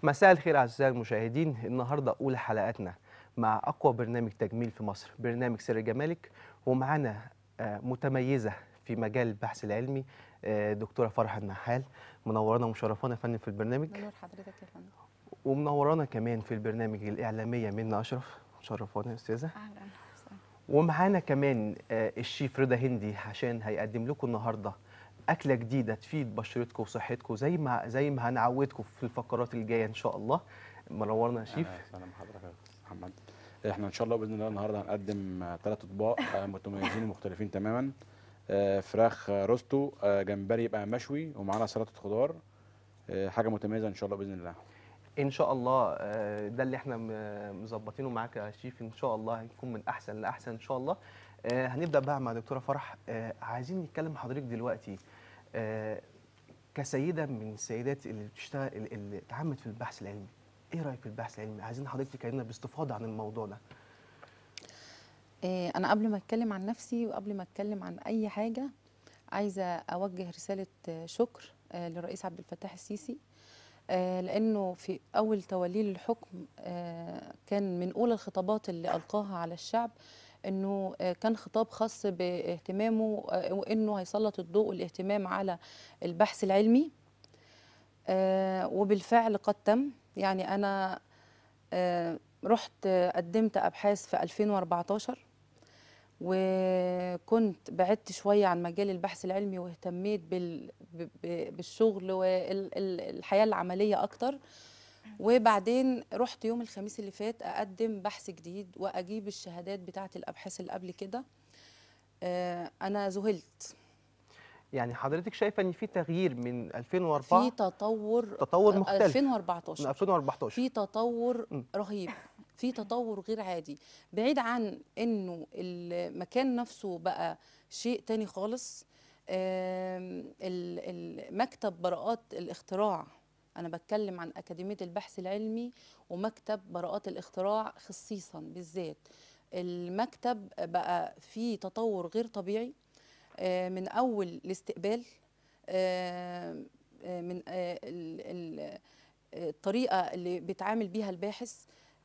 مساء الخير أعزائي المشاهدين. النهارده أولى حلقاتنا مع أقوى برنامج تجميل في مصر، برنامج سر جمالك. ومعانا متميزة في مجال البحث العلمي، دكتورة فرح النحال. منورانا ومشرفانا يا فندم في البرنامج. نور حضرتك يا فندم. ومنورانا كمان في البرنامج الإعلامية منى أشرف، مشرفانا يا أستاذة. اهلا وسهلا. ومعانا كمان الشيف رضا هندي عشان هيقدم لكم النهارده أكلة جديدة تفيد بشرتكم وصحتكم زي ما هنعودكم في الفقرات الجاية إن شاء الله. منورنا يا شيف. اهلا وسهلا بحضرتك يا استاذ محمد. احنا ان شاء الله باذن الله النهارده هنقدم 3 اطباق متميزين ومختلفين تماما. فراخ روستو، جمبري يبقى مشوي، ومعانا سلطه خضار. حاجه متميزه ان شاء الله باذن الله. ان شاء الله ده اللي احنا مظبطينه معاك يا شيف. ان شاء الله هيكون من احسن لاحسن ان شاء الله. هنبدا بقى مع دكتوره فرح. عايزين نتكلم حضرتك دلوقتي كسيده من السيدات اللي بتشتغل اللي اتعمت في البحث العلمي. ايه رايك في البحث العلمي؟ عايزين حضرتك تكلمنا باستفاضه عن الموضوع ده. انا قبل ما اتكلم عن نفسي وقبل ما اتكلم عن اي حاجه، عايزه اوجه رساله شكر للرئيس عبد الفتاح السيسي، لانه في اول توليه للحكم كان من اولى الخطابات اللي القاها على الشعب انه كان خطاب خاص باهتمامه، وانه هيسلط الضوء والاهتمام على البحث العلمي. وبالفعل قد تم. يعني انا رحت قدمت أبحاث في 2014، وكنت بعدت شوية عن مجال البحث العلمي واهتميت بالشغل والحياة العملية أكتر. وبعدين رحت يوم الخميس اللي فات أقدم بحث جديد وأجيب الشهادات بتاعة الأبحاث اللي قبل كده. أنا ذهلت. يعني حضرتك شايفه ان في تغيير من 2004؟ في تطور. تطور مختلف. 2014 من 2014 في تطور رهيب، في تطور غير عادي، بعيد عن انه المكان نفسه بقى شيء تاني خالص. مكتب براءات الاختراع، انا بتكلم عن اكاديمية البحث العلمي ومكتب براءات الاختراع خصيصا بالذات. المكتب بقى فيه تطور غير طبيعي، من اول الاستقبال، من الطريقة اللي بيتعامل بيها الباحث،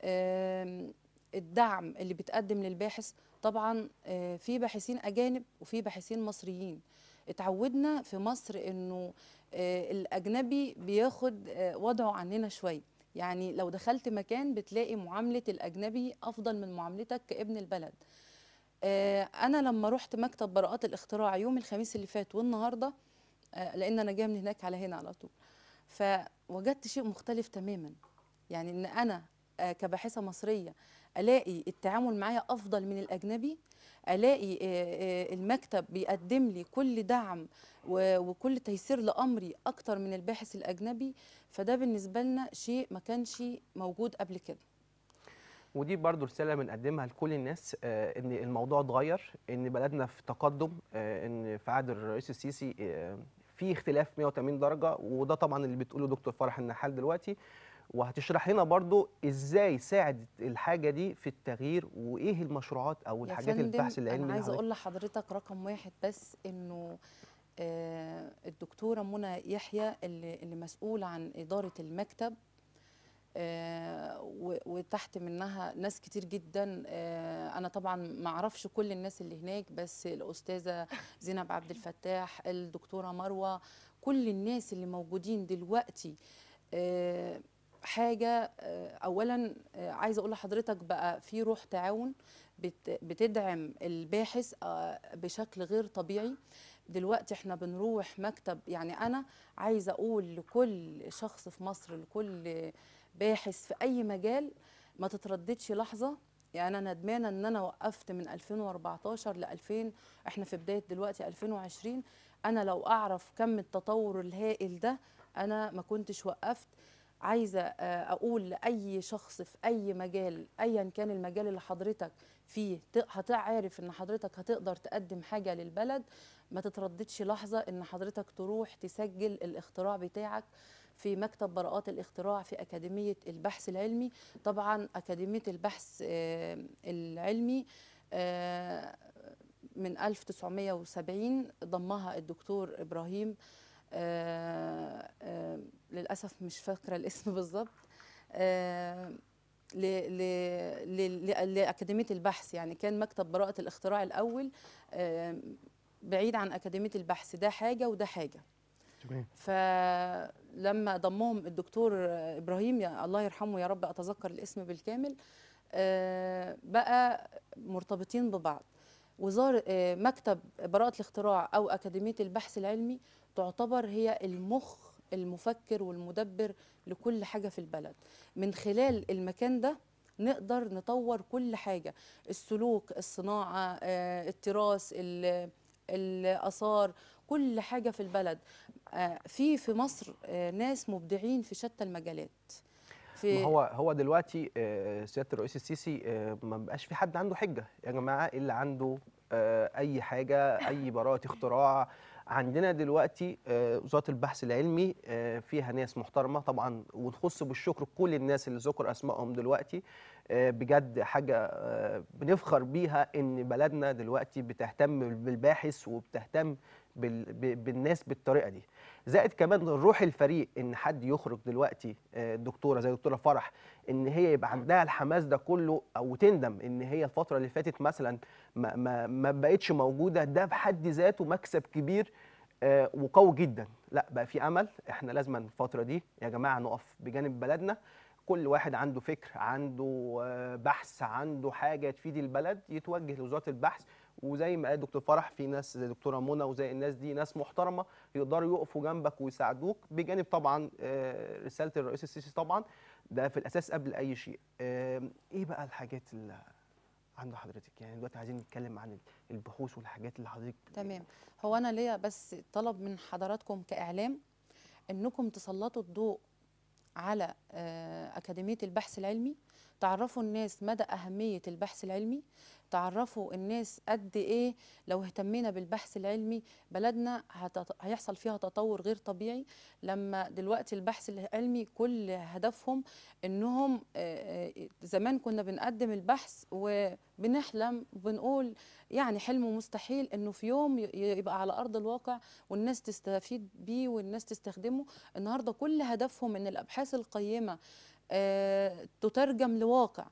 الدعم اللي بيتقدم للباحث. طبعا في باحثين أجانب وفي باحثين مصريين. اتعودنا في مصر إنه الأجنبي بياخد وضعه عننا شوية. يعني لو دخلت مكان بتلاقي معاملة الأجنبي أفضل من معاملتك كابن البلد. أنا لما رحت مكتب براءات الاختراع يوم الخميس اللي فات والنهاردة، لأن أنا جاية من هناك على هنا على طول، فوجدت شيء مختلف تماما. يعني ان انا كباحثه مصريه الاقي التعامل معايا افضل من الاجنبي، الاقي المكتب بيقدم لي كل دعم وكل تيسير لامري اكتر من الباحث الاجنبي. فده بالنسبه لنا شيء ما كانش موجود قبل كده. ودي برضو رسالة بنقدمها لكل الناس، ان الموضوع اتغير، ان بلدنا في تقدم، ان في عهد الرئيس السيسي في اختلاف 180 درجة. وده طبعا اللي بتقوله دكتور فرح النحال دلوقتي، وهتشرح لنا برضو ازاي ساعد الحاجة دي في التغيير، وايه المشروعات او يا الحاجات فندم البحث العلمي انا اللي عايزه حضرتك. اقول لحضرتك رقم واحد بس، انه الدكتوره منى يحيى اللي مسؤوله عن اداره المكتب، وتحت منها ناس كتير جدا. انا طبعا ما اعرفش كل الناس اللي هناك، بس الاستاذه زينب عبد الفتاح، الدكتوره مروه، كل الناس اللي موجودين دلوقتي. حاجه اولا عايزه اقول لحضرتك بقى في روح تعاون بتدعم الباحث بشكل غير طبيعي. دلوقتي احنا بنروح مكتب، يعني انا عايزه اقول لكل شخص في مصر، لكل باحث في اي مجال، ما تترددش لحظه. يعني انا ندمانه ان انا وقفت من 2014 ل 2000، احنا في بدايه دلوقتي 2020. انا لو اعرف كم التطور الهائل ده انا ما كنتش وقفت. عايزه اقول لاي شخص في اي مجال، ايا كان المجال اللي حضرتك فيه، هتعرف ان حضرتك هتقدر تقدم حاجه للبلد، ما تترددش لحظه ان حضرتك تروح تسجل الاختراع بتاعك في مكتب براءات الاختراع في أكاديمية البحث العلمي. طبعا أكاديمية البحث العلمي من 1970 ضمها الدكتور إبراهيم للاسف مش فاكره الاسم بالظبط، لأكاديمية البحث. يعني كان مكتب براءة الاختراع الأول بعيد عن أكاديمية البحث، ده حاجة وده حاجة. فلما ضمهم الدكتور إبراهيم الله يرحمه يا رب أتذكر الاسم بالكامل، بقى مرتبطين ببعض. وزارة مكتب براءة الاختراع أو أكاديمية البحث العلمي تعتبر هي المخ المفكر والمدبر لكل حاجة في البلد. من خلال المكان ده نقدر نطور كل حاجة، السلوك، الصناعة، التراث، الآثار، كل حاجة في البلد. في مصر ناس مبدعين في شتى المجالات. ما هو دلوقتي سيادة الرئيس السيسي ما بقاش في حد عنده حجة يا جماعة اللي عنده أي حاجة، أي براءة اختراع. عندنا دلوقتي وزارة البحث العلمي فيها ناس محترمة طبعا، ونخص بالشكر كل الناس اللي ذكر أسمائهم دلوقتي. بجد حاجة بنفخر بيها إن بلدنا دلوقتي بتهتم بالباحث وبتهتم بالناس بالطريقة دي. زائد كمان روح الفريق، ان حد يخرج دلوقتي دكتوره زي دكتوره فرح ان هي يبقى عندها الحماس ده كله، او تندم ان هي الفتره اللي فاتت مثلا ما بقتش موجوده، ده بحد ذاته مكسب كبير وقوي جدا. لا بقى في امل، احنا لازم الفتره دي يا جماعه نقف بجانب بلدنا. كل واحد عنده فكر، عنده بحث، عنده حاجه تفيد البلد، يتوجه لوزاره البحث. وزي ما قال دكتور فرح، في ناس زي دكتوره منى وزي الناس دي ناس محترمه يقدروا يقفوا جنبك ويساعدوك، بجانب طبعا رساله الرئيس السيسي طبعا ده في الاساس قبل اي شيء. ايه بقى الحاجات اللي عند حضرتك؟ يعني دلوقتي عايزين نتكلم عن البحوث والحاجات اللي حضرتك. تمام. هو انا ليا بس طلب من حضراتكم كاعلام، انكم تسلطوا الضوء على أكاديمية البحث العلمي، تعرفوا الناس مدى أهمية البحث العلمي، تعرفوا الناس قد إيه لو اهتمينا بالبحث العلمي بلدنا هيحصل فيها تطور غير طبيعي. لما دلوقتي البحث العلمي كل هدفهم إنهم زمان كنا بنقدم البحث وبنحلم وبنقول يعني حلم مستحيل إنه في يوم يبقى على أرض الواقع والناس تستفيد بيه والناس تستخدمه. النهارده كل هدفهم ان الابحاث القيمه تترجم لواقع،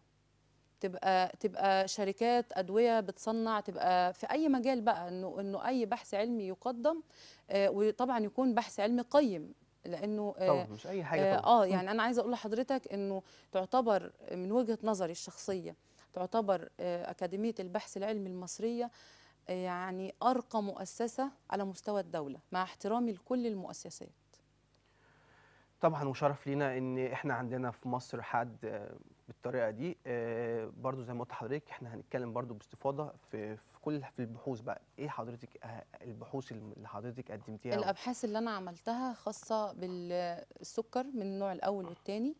تبقى شركات ادويه بتصنع، تبقى في اي مجال بقى، انه اي بحث علمي يقدم، وطبعا يكون بحث علمي قيم، لانه طبعا مش اي حاجه طبعا. يعني انا عايزه اقول لحضرتك انه تعتبر من وجهه نظري الشخصيه، تعتبر اكاديميه البحث العلمي المصريه يعني أرقى مؤسسة على مستوى الدولة، مع احترامي لكل المؤسسات. طبعا وشرف لينا ان احنا عندنا في مصر حد بالطريقه دي. برضو زي ما قلت لحضرتك احنا هنتكلم برضو باستفاضه في البحوث بقى. ايه حضرتك البحوث اللي حضرتك قدمتيها؟ الابحاث اللي انا عملتها خاصه بالسكر من النوع الاول والثاني،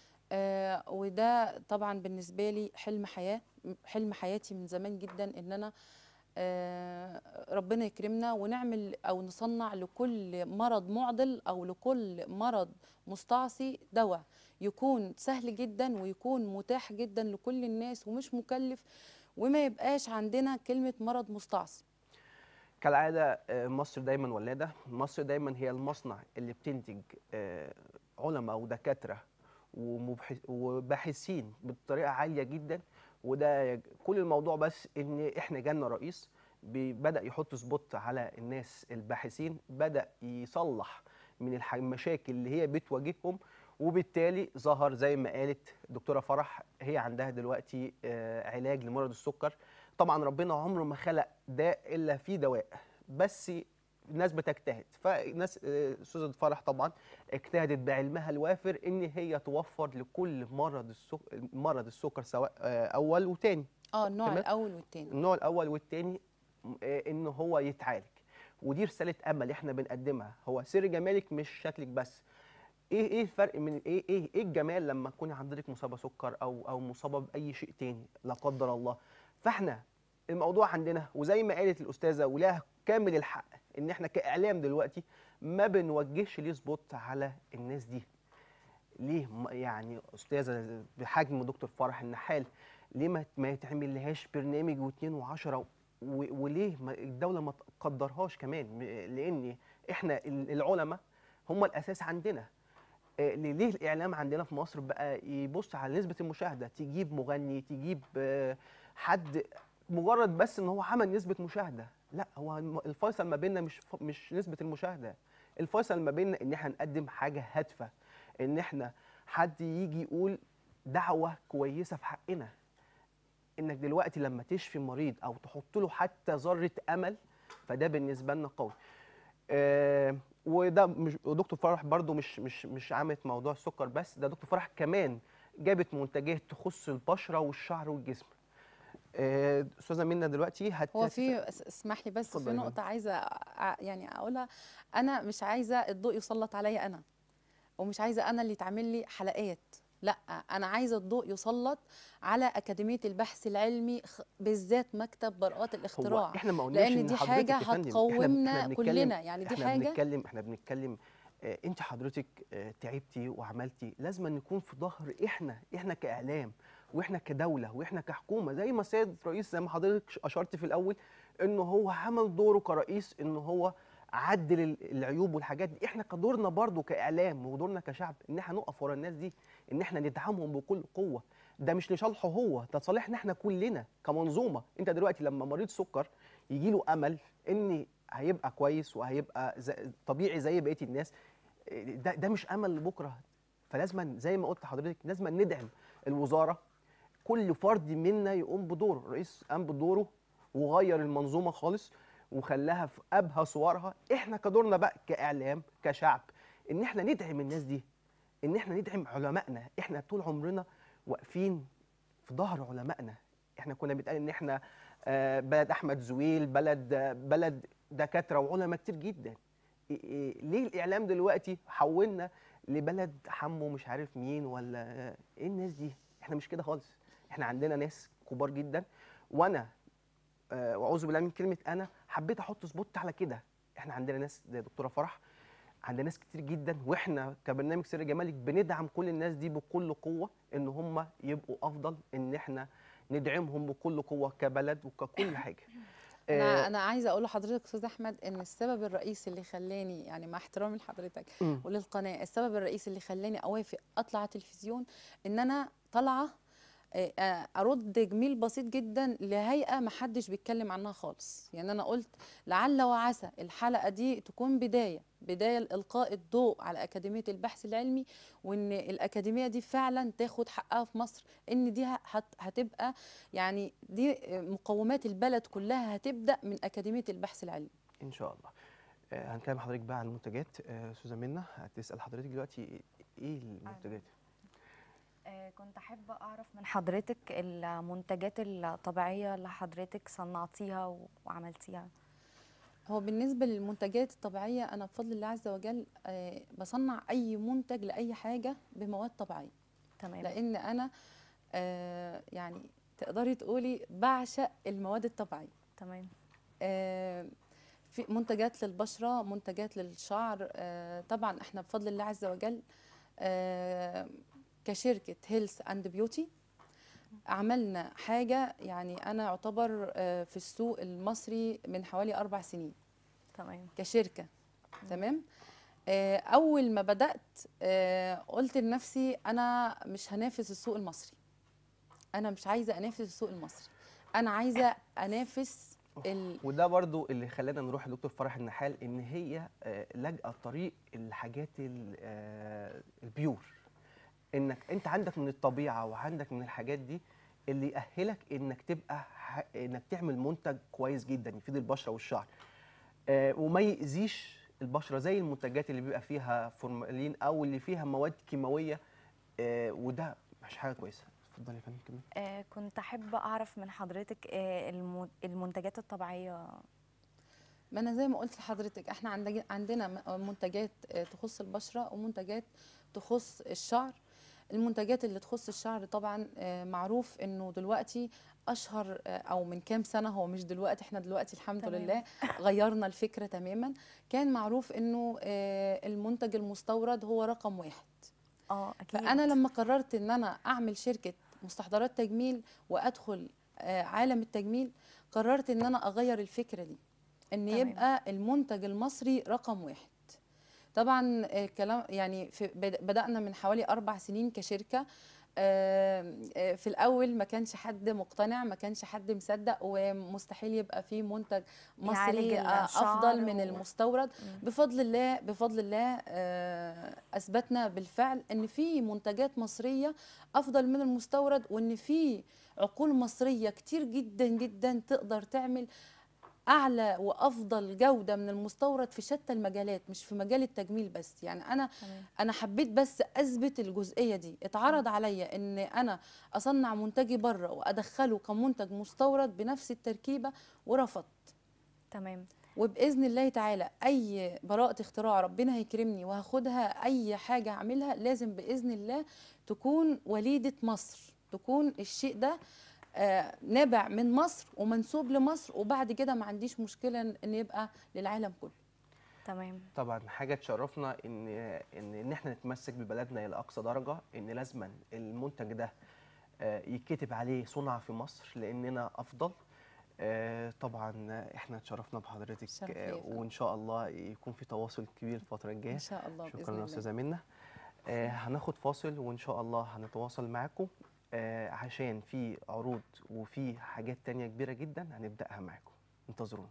وده طبعا بالنسبه لي حلم حياتي من زمان جدا، ان انا ربنا يكرمنا ونعمل او نصنع لكل مرض معضل او لكل مرض مستعصي دواء يكون سهل جدا ويكون متاح جدا لكل الناس ومش مكلف، وما يبقاش عندنا كلمة مرض مستعصي. كالعادة مصر دايما ولادة، مصر دايما هي المصنع اللي بتنتج علماء ودكاترة وباحثين بطريقة عالية جدا. وده كل الموضوع بس ان احنا جالنا رئيس بدأ يحط سبوت على الناس الباحثين، بدأ يصلح من المشاكل اللي هي بتواجههم، وبالتالي ظهر زي ما قالت دكتورة فرح هي عندها دلوقتي علاج لمرض السكر. طبعا ربنا عمره ما خلق داء إلا فيه دواء، بس الناس بتجتهد. فالناس استاذة فرح طبعا اجتهدت بعلمها الوافر ان هي توفر لكل مرض السكر سواء اول وثاني. النوع الاول والثاني، النوع الاول والثاني ان هو يتعالج. ودي رساله امل احنا بنقدمها. هو سر جمالك مش شكلك بس. ايه الفرق من ايه الجمال لما تكوني حضرتك مصابه سكر او مصابه باي شيء تاني لا قدر الله. فاحنا الموضوع عندنا، وزي ما قالت الاستاذه ولها كامل الحق، ان احنا كاعلام دلوقتي ما بنوجهش ليه سبوت على الناس دي. ليه يعني استاذه بحجم دكتور فرح النحال ليه ما يتعمل لهاش برنامج واثنين وعشرة؟ وليه الدوله ما تقدرهاش كمان؟ لان احنا العلماء هم الاساس عندنا. ليه الاعلام عندنا في مصر بقى يبص على نسبه المشاهده، تجيب مغني، تجيب حد مجرد بس ان هو عمل نسبه مشاهده؟ لا، هو الفيصل ما بيننا مش نسبه المشاهده، الفيصل ما بيننا ان احنا نقدم حاجه هادفه، ان احنا حد يجي يقول دعوه كويسه في حقنا. انك دلوقتي لما تشفي مريض او تحط له حتى ذره امل، فده بالنسبه لنا قوي. وده مش ودكتور فرح برضو مش عملت موضوع السكر بس، ده دكتور فرح كمان جابت منتجات تخص البشره والشعر والجسم. استاذه منى دلوقتي هو في اسمح لي بس في نقطه عايزه يعني اقولها. انا مش عايزه الضوء يسلط عليا انا، ومش عايزه انا اللي يتعمل لي حلقات، لا، انا عايزه الضوء يسلط على اكاديميه البحث العلمي، بالذات مكتب براءات الاختراع، احنا ما قلناش لان ان دي حضرتك حاجه يا فندم، هتقومنا كلنا، يعني دي حاجه احنا بنتكلم انت حضرتك تعبتي وعملتي، لازم نكون في ظهر احنا كاعلام، واحنا كدوله، واحنا كحكومه، زي ما السيد رئيس زي ما حضرتك اشرت في الاول انه هو عمل دوره كرئيس، انه هو عدل العيوب والحاجات دي. احنا كدورنا برضو كاعلام ودورنا كشعب ان احنا نقف ورا الناس دي، ان احنا ندعمهم بكل قوه. ده مش لصالحه هو، ده لصالحنا احنا كلنا كمنظومه. انت دلوقتي لما مريض سكر يجي له امل ان هيبقى كويس وهيبقى طبيعي زي بقيه الناس، ده مش امل لبكره. فلازم زي ما قلت لحضرتك لازم ندعم الوزاره، كل فرد منا يقوم بدوره. الرئيس قام بدوره وغير المنظومه خالص وخلاها في ابهى صورها. احنا كدورنا بقى كاعلام كشعب ان احنا ندعم الناس دي، ان احنا ندعم علمائنا. احنا طول عمرنا واقفين في ظهر علمائنا. احنا كنا بيتقال ان احنا بلد احمد زويل، بلد دكاتره وعلماء كتير جدا. ليه الاعلام دلوقتي حولنا لبلد حمو مش عارف مين ولا ايه الناس دي؟ احنا مش كده خالص. احنا عندنا ناس كبار جدا، وانا واعوذ بالله من كلمه انا حبيت احط سبوت على كده. احنا عندنا ناس زي دكتوره فرح، عندنا ناس كتير جدا، واحنا كبرنامج سر جمالك بندعم كل الناس دي بكل قوه ان هم يبقوا افضل، ان احنا ندعمهم بكل قوه كبلد وككل حاجه. انا عايزه اقول لحضرتك استاذ احمد ان السبب الرئيسي اللي خلاني، يعني مع احترامي لحضرتك وللقناه، السبب الرئيسي اللي خلاني اوافق اطلع على التلفزيون ان انا طالعه ارد جميل بسيط جدا لهيئه ما حدش بيتكلم عنها خالص. يعني انا قلت لعل وعسى الحلقه دي تكون بدايه لالقاء الضوء على اكاديميه البحث العلمي، وان الاكاديميه دي فعلا تاخد حقها في مصر، ان دي هتبقى يعني دي مقومات البلد كلها هتبدا من اكاديميه البحث العلمي ان شاء الله. هنكلم حضرتك بقى عن المنتجات. استاذه منى هتسال حضرتك دلوقتي ايه المنتجات؟ كنت أحب أعرف من حضرتك المنتجات الطبيعية اللي حضرتك صنعتيها وعملتيها. هو بالنسبة للمنتجات الطبيعية أنا بفضل الله عز وجل بصنع أي منتج لأي حاجة بمواد طبيعية. تمام. لأن أنا يعني تقدري تقولي بعشق المواد الطبيعية. تمام. في منتجات للبشرة، منتجات للشعر. طبعا احنا بفضل الله عز وجل كشركة هيلث اند بيوتي عملنا حاجة، يعني أنا أعتبر في السوق المصري من حوالي 4 سنين. تمام. كشركة. تمام. أول ما بدأت قلت لنفسي أنا مش هنافس السوق المصري، أنا مش عايزة أنافس السوق المصري، أنا عايزة أنافس وده برضو اللي خلانا نروح لدكتور فرح النحال، ان هي لاجئه طريق الحاجات البيور، انك انت عندك من الطبيعه وعندك من الحاجات دي اللي يأهلك انك تبقى انك تعمل منتج كويس جدا يفيد البشره والشعر وما يأذيش البشره، زي المنتجات اللي بيبقى فيها فورمالين او اللي فيها مواد كيماويه، وده مش حاجه كويسه. اتفضلي يا فندم كملي. كنت احب اعرف من حضرتك المنتجات الطبيعيه. ما انا زي ما قلت لحضرتك احنا عندنا منتجات تخص البشره ومنتجات تخص الشعر. المنتجات اللي تخص الشعر طبعا معروف انه دلوقتي اشهر، او من كام سنه، هو مش دلوقتي، احنا دلوقتي الحمد تمام. لله غيرنا الفكره تماما. كان معروف انه المنتج المستورد هو رقم 1. اكيد. فانا لما قررت ان انا اعمل شركه مستحضرات تجميل وادخل عالم التجميل، قررت ان انا اغير الفكره دي، ان تمام. يبقى المنتج المصري رقم 1. طبعا الكلام يعني بدأنا من حوالي 4 سنين كشركة. في الأول ما كانش حد مقتنع، ما كانش حد مصدق، ومستحيل يبقى فيه منتج يعالج مصري الشعر أفضل من المستورد. بفضل الله بفضل الله أثبتنا بالفعل إن في منتجات مصرية أفضل من المستورد، وإن في عقول مصرية كتير جدا جدا تقدر تعمل اعلى وافضل جوده من المستورد في شتى المجالات، مش في مجال التجميل بس. يعني انا حبيت بس اثبت الجزئيه دي. اتعرض عليا ان انا اصنع منتجي بره وادخله كمنتج مستورد بنفس التركيبه، ورفضت. تمام. وباذن الله تعالى اي براءه اختراع ربنا هيكرمني وهاخدها، اي حاجه اعملها لازم باذن الله تكون وليده مصر، تكون الشيء ده نابع من مصر ومنسوب لمصر، وبعد كده ما عنديش مشكله ان يبقى للعالم كله. تمام. طبعا حاجه تشرفنا ان احنا نتمسك ببلدنا الى اقصى درجه، ان لازما المنتج ده يتكتب عليه صنع في مصر لاننا افضل. طبعا احنا اتشرفنا بحضرتك، وان شاء الله يكون في تواصل كبير الفتره الجايه ان شاء الله. شكرا يا استاذه منى. هناخد فاصل وان شاء الله هنتواصل معاكم عشان في عروض وفي حاجات تانية كبيرة جدا هنبدأها معاكم، انتظرونا.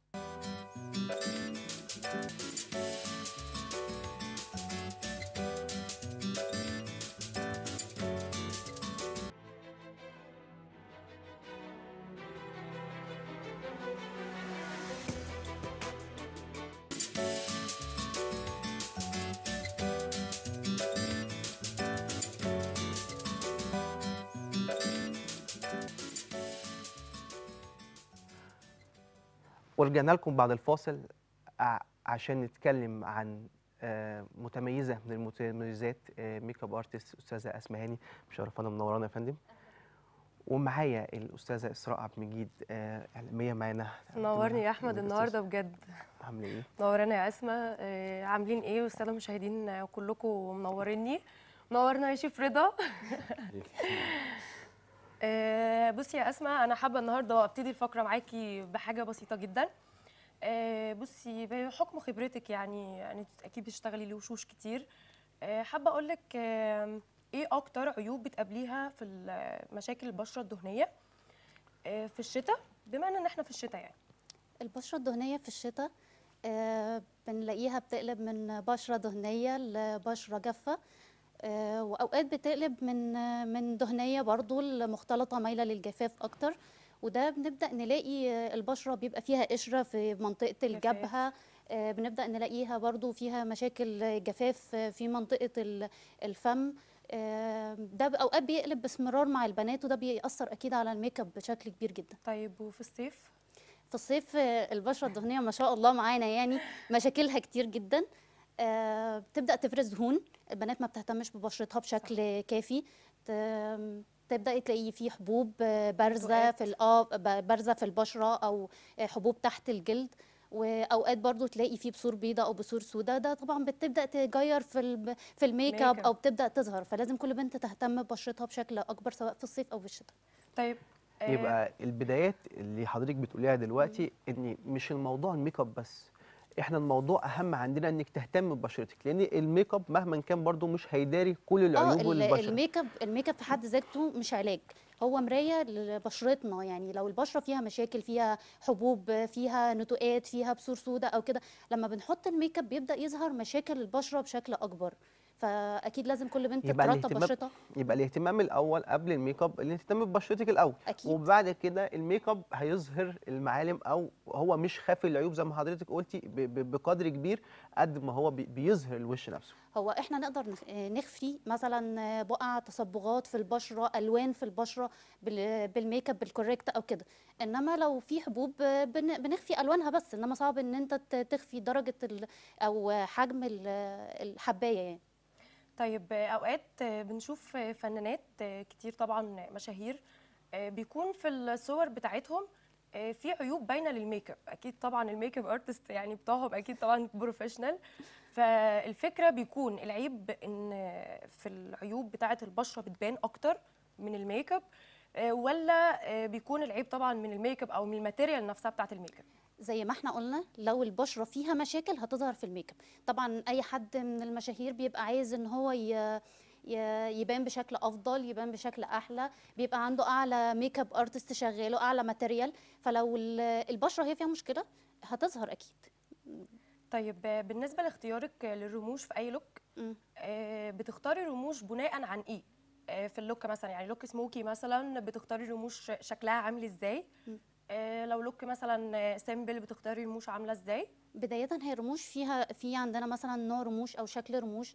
ورجعنا لكم بعد الفاصل عشان نتكلم عن متميزه من المتميزات، ميك اب ارتست استاذه اسماء هاني. مشرفانا منورانا يا فندم. ومعايا الاستاذه اسراء عبد المجيد، اعلاميه معانا. نورني يا احمد النهارده بجد. عامله ايه؟ منورانا يا اسماء. عاملين ايه؟ والساده المشاهدين كلكم منوريني. منورنا يا شيف رضا. بصي يا اسماء، انا حابه النهارده ابتدي الفقره معاكي بحاجه بسيطه جدا. بصي، بحكم خبرتك يعني اكيد بتشتغلي لوشوش كتير، حابه اقول لك ايه اكتر عيوب بتقابليها في مشاكل البشره الدهنيه في الشتاء، بما ان احنا في الشتاء يعني. البشره الدهنيه في الشتاء بنلاقيها بتقلب من بشره دهنيه لبشره جافه، واوقات بتقلب من دهنيه برضو المختلطه مايله للجفاف اكتر، وده بنبدا نلاقي البشره بيبقى فيها قشره في منطقه الجبهه. بنبدا نلاقيها برضو فيها مشاكل جفاف في منطقه الفم. ده اوقات بيقلب باستمرار مع البنات، وده بيأثر اكيد على الميك اب بشكل كبير جدا. طيب وفي الصيف؟ في الصيف البشره الدهنيه ما شاء الله معانا يعني مشاكلها كتير جدا. بتبدا تفرز دهون، البنات ما بتهتمش ببشرتها بشكل كافي، تبداي تلاقي في حبوب بارزه في بارزه في البشره، او حبوب تحت الجلد، واوقات برضو تلاقي في بثور بيضاء او بثور سوداء. ده طبعا بتبدا تغير في الميك اب او بتبدا تظهر، فلازم كل بنت تهتم ببشرتها بشكل اكبر سواء في الصيف او في الشتاء. طيب يبقى البدايات اللي حضرتك بتقوليها دلوقتي ان مش الموضوع الميك اب بس، احنا الموضوع اهم عندنا انك تهتم ببشرتك، لان الميك اب مهما كان برضو مش هيداري كل العيوب البشره. الميك اب في حد ذاته مش علاج، هو مرايه لبشرتنا. يعني لو البشره فيها مشاكل، فيها حبوب، فيها نتوءات، فيها بثور سوداء او كده، لما بنحط الميك اب بيبدا يظهر مشاكل البشره بشكل اكبر، فاكيد لازم كل بنت ترطب بشرتها. يبقى الاهتمام الاول قبل الميك اب ان تهتمي ببشرتك الاول، أكيد. وبعد كده الميك اب هيظهر المعالم، او هو مش خافي العيوب زي ما حضرتك قلتي بقدر كبير قد ما هو بيظهر الوش نفسه. هو احنا نقدر نخفي مثلا بقع تصبغات في البشره، الوان في البشره بالميك اب بالكوريكت او كده، انما لو في حبوب بنخفي الوانها بس، انما صعب ان انت تخفي درجه او حجم الحبايه يعني. طيب اوقات بنشوف فنانات كتير طبعا مشاهير بيكون في الصور بتاعتهم في عيوب باينه للميك اب، اكيد طبعا الميك اب ارتست يعني بتوعهم اكيد طبعا بروفيشنال، فالفكره بيكون العيب ان في العيوب بتاعه البشره بتبان اكتر من الميك اب، ولا بيكون العيب طبعا من الميك اب او من الماتيريال نفسها بتاعه الميك اب؟ زي ما احنا قلنا لو البشره فيها مشاكل هتظهر في الميك اب. طبعا اي حد من المشاهير بيبقى عايز ان هو يبان بشكل افضل، يبان بشكل احلى، بيبقى عنده اعلى ميك اب ارتست شغاله، اعلى ماتيريال، فلو البشره هي فيها مشكله هتظهر اكيد. طيب بالنسبه لاختيارك للرموش في اي لوك، مم. بتختاري رموش بناء عن ايه؟ في اللوك مثلا، يعني لوك سموكي مثلا بتختاري رموش شكلها عامل ازاي؟ مم. لو لوك مثلا سيمبل بتختاري رموش عامله ازاي؟ بداية هي رموش في عندنا مثلا نوع رموش أو شكل رموش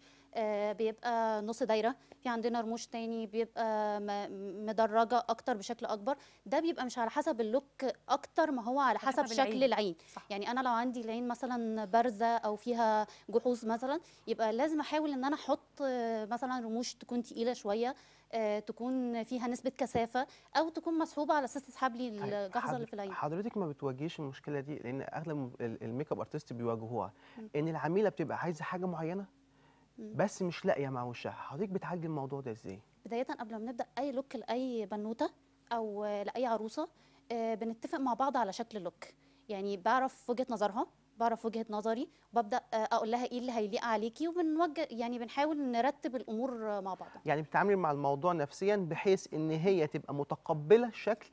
بيبقى نص دايرة، في عندنا رموش تاني بيبقى مدرجة أكتر بشكل أكبر. ده بيبقى مش على حسب اللوك أكتر ما هو على حسب شكل العين. صح. يعني أنا لو عندي العين مثلا بارزة أو فيها جحوظ مثلا، يبقى لازم أحاول إن أنا أحط مثلا رموش تكون تقيلة شوية، تكون فيها نسبة كثافة، أو تكون مسحوبة على أساس تسحب لي الجحظة اللي في العين. حضرتك ما بتواجهيش المشكله دي؟ لان اغلب الميك اب ارتست بيواجهوها، ان العميله بتبقى عايزه حاجه معينه بس مش لاقيه مع وشها. حضرتك بتعالجي الموضوع ده ازاي؟ بداية قبل ما نبدأ أي لوك لأي بنوتة أو لأي عروسة، بنتفق مع بعض على شكل لوك. يعني بعرف وجهة نظرها، بعرف وجهة نظري، وببدأ أقول لها إيه اللي هيليق عليكي، وبنوجه يعني بنحاول نرتب الأمور مع بعض. يعني بتتعاملي مع الموضوع نفسيا بحيث ان هي تبقى متقبله الشكل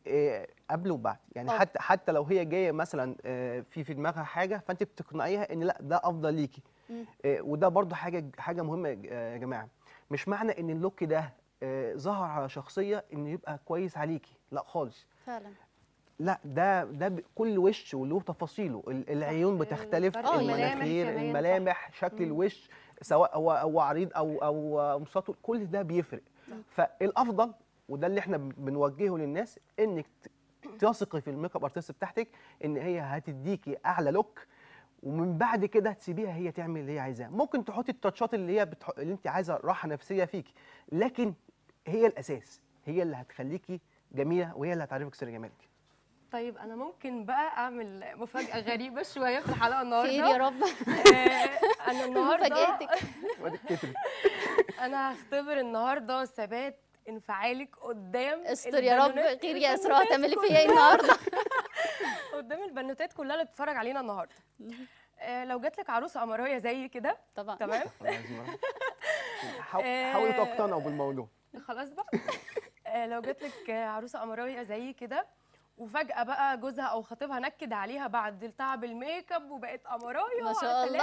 قبل وبعد، يعني حتى لو هي جايه مثلا في دماغها حاجه، فانت بتقنعيها ان لا ده افضل ليكي. وده برضو حاجه مهمه يا جماعه. مش معنى ان اللوك ده ظهر على شخصيه انه يبقى كويس عليكي، لا خالص. فعلا. لا، ده كل وش وله تفاصيله، العيون بتختلف، المناخير، الملامح، شكل الوش، سواء هو عريض او مستطيل، كل ده بيفرق. فالافضل، وده اللي احنا بنوجهه للناس، انك تثقي في الميك اب ارتست بتاعتك ان هي هتديكي اعلى لوك، ومن بعد كده تسيبيها هي تعمل اللي هي عايزاه. ممكن تحطي التاتشات اللي اللي انت عايزه راحه نفسيه فيكي، لكن هي الاساس، هي اللي هتخليكي جميله، وهي اللي هتعرفك سر جمالك. طيب انا ممكن بقى اعمل مفاجاه غريبه شويه في الحلقه النهارده. خير يا رب. انا النهارده مفاجاتك. انا هختبر النهارده ثبات انفعالك قدام استر يا رب. خير يا اسراء، هتعملي فيا ايه النهارده؟ قدام البنوتات كلها اللي بتتفرج علينا النهارده. لو جات لك عروسه قمرايه زي كده، طبعا تمام؟ حاولوا تقتنعوا بالموضوع. خلاص بقى. لو جات لك عروسه قمرايه زي كده، وفجأة بقى جوزها أو خطيبها نكد عليها بعد تعب الميك اب وبقت قمرايه ما شاء الله،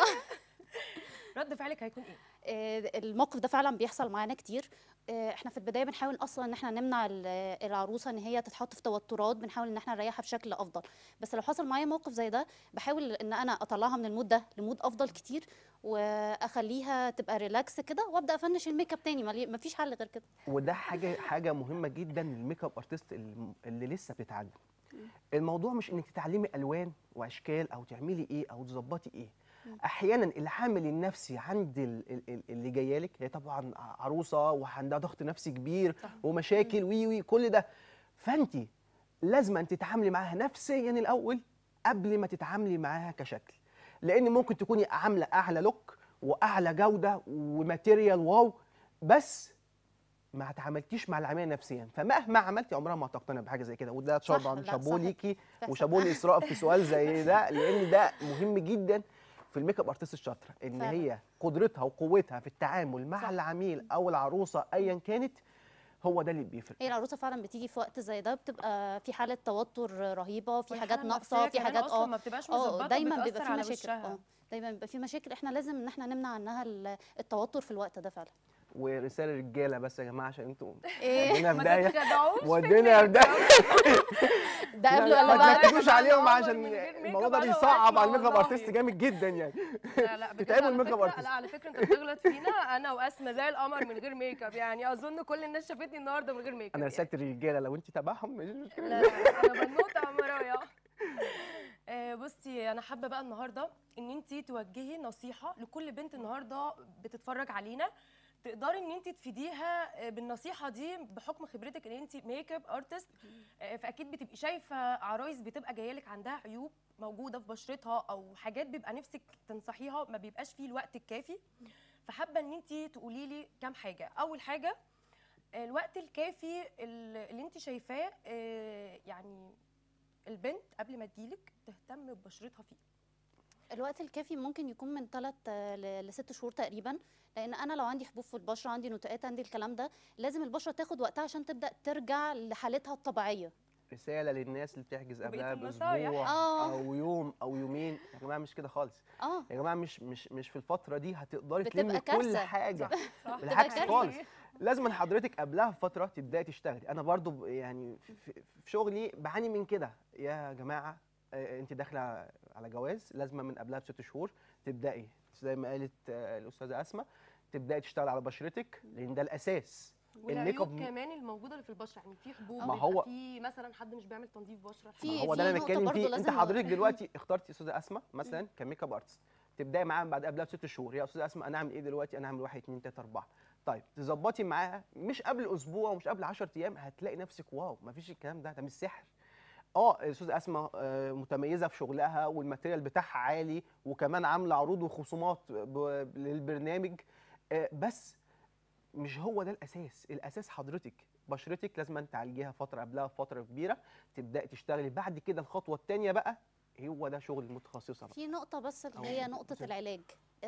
رد فعلك هيكون ايه؟ الموقف ده فعلا بيحصل معانا كتير. احنا في البدايه بنحاول اصلا ان احنا نمنع العروسه ان هي تتحط في توترات، بنحاول ان احنا نريحها بشكل افضل. بس لو حصل معايا موقف زي ده، بحاول ان انا اطلعها من المود ده لمود افضل كتير، واخليها تبقى ريلاكس كده، وابدا افنش الميك اب تاني. ما فيش حل غير كده. وده حاجه مهمه جدا للميك اب ارتست اللي لسه بتتعلم. الموضوع مش انك تتعلمي الوان واشكال او تعملي ايه او تظبطي ايه. احيانا العامل النفسي عند اللي جايه لك، هي طبعا عروسه وعندها ضغط نفسي كبير ومشاكل وي كل ده، فانت لازم أن تتعاملي معاها نفسيا الاول قبل ما تتعاملي معاها كشكل. لان ممكن تكوني عامله اعلى لوك واعلى جوده وماتيريال واو، بس ما تعاملتيش مع العمليه نفسيا، فمهما عملتي عمرها ما هتقتنع بحاجه زي كده. وده طبعا شابوه ليكي وشابوه لاسراء في سؤال زي ده، لان ده مهم جدا في الميك اب ارتست الشاطره، ان هي قدرتها وقوتها في التعامل مع العميل او العروسه ايا كانت، هو ده اللي بيفرق. هي العروسه فعلا بتيجي في وقت زي ده بتبقى في حاله توتر رهيبه، في حاجات ناقصه، في حاجات ما بتبقاش مظبطه، دايما بيبقى في مشاكل. دايما بيبقى في مشاكل، احنا لازم ان احنا نمنع عنها التوتر في الوقت ده فعلا. ورساله رجاله بس يا جماعه، عشان انتوا ايه ودينا في بدايه ده قبل ولا بعد؟ ما تكتبوش عليهم، بعد عشان الموضوع ده بيصعب على الميك اب ارتست جامد جدا يعني. لا بتتعبوا الميك اب ارتست. لا على فكره انت بتغلط فينا انا واسماء زي القمر من غير ميك اب، يعني اظن كل الناس شافتني النهارده من غير ميك اب. انا رساله الرجاله لو انت تبعهم مش مشكله. لا انا بنوته قمرايه. بصي انا حابه بقى النهارده ان انت توجهي نصيحه لكل بنت النهارده بتتفرج علينا، تقدري ان انت تفيديها بالنصيحه دي بحكم خبرتك ان انت ميك اب ارتست. فاكيد بتبقي شايفه عرايس بتبقى جايه لك عندها عيوب موجوده في بشرتها او حاجات بيبقى نفسك تنصحيها ما بيبقاش فيه الوقت الكافي. فحابه ان انت تقولي لي كام حاجه. اول حاجه، الوقت الكافي اللي انت شايفاه يعني البنت قبل ما تجيلك تهتم ببشرتها فيه؟ الوقت الكافي ممكن يكون من 3 ل 6 شهور تقريبا، لان انا لو عندي حبوب في البشره، عندي نتوءات، عندي الكلام ده، لازم البشره تاخد وقتها عشان تبدا ترجع لحالتها الطبيعيه. رساله للناس اللي بتحجز وبقية قبلها النصايح. باسبوع آه. او يوم او يومين، يا جماعه مش كده خالص. اه يا جماعه مش في الفتره دي هتقدري بتبقى تلمي كل كارثة. حاجه. صح. بالعكس كارثة. خالص، لازم حضرتك قبلها بفتره تبداي تشتغلي. انا برضو يعني في شغلي بعاني من كده يا جماعه. انت داخله على جواز، لازم من قبلها ب6 شهور تبداي زي ما قالت الاستاذه اسماء، تبداي تشتغل على بشرتك، لان ده الاساس. الميك والعيوب اب كمان الموجوده اللي في البشره، يعني في حبوب، ما بيبقى هو- في مثلا حد مش بيعمل تنظيف بشره. في- هو ده اللي انا نقطة بتكلم برضو فيه. انت لازم حضرتك دلوقتي اخترتي استاذه اسماء مثلا كميك اب ارتست، تبداي معاها بعد قبلها ب6 شهور. يا استاذه اسماء انا اعمل ايه دلوقتي؟ انا اعمل 1 2 3 4. طيب تظبطي معاها مش قبل اسبوع ومش قبل 10 ايام، هتلاقي نفسك واو. مفيش الكلام ده مش سحر. الاستاذه اسماء متميزه في شغلها والماتيريال بتاعها عالي، وكمان عامله عروض وخصومات للبرنامج، بس مش هو ده الاساس. الاساس حضرتك بشرتك لازم أن تعالجيها فتره قبلها فتره كبيره، تبداي تشتغلي بعد كده. الخطوه الثانيه بقى هو ده شغل المتخصصه بقى. في نقطة بس اللي أو هي نقطة بالظبط. العلاج.